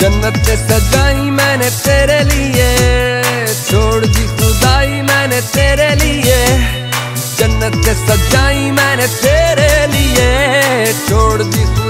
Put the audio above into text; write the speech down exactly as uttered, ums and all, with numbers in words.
जन्नत सजाई मैंने तेरे लिए, छोड़ दी खुदाई मैंने तेरे लिए। जन्नत सजाई मैंने तेरे लिए, छोड़ दी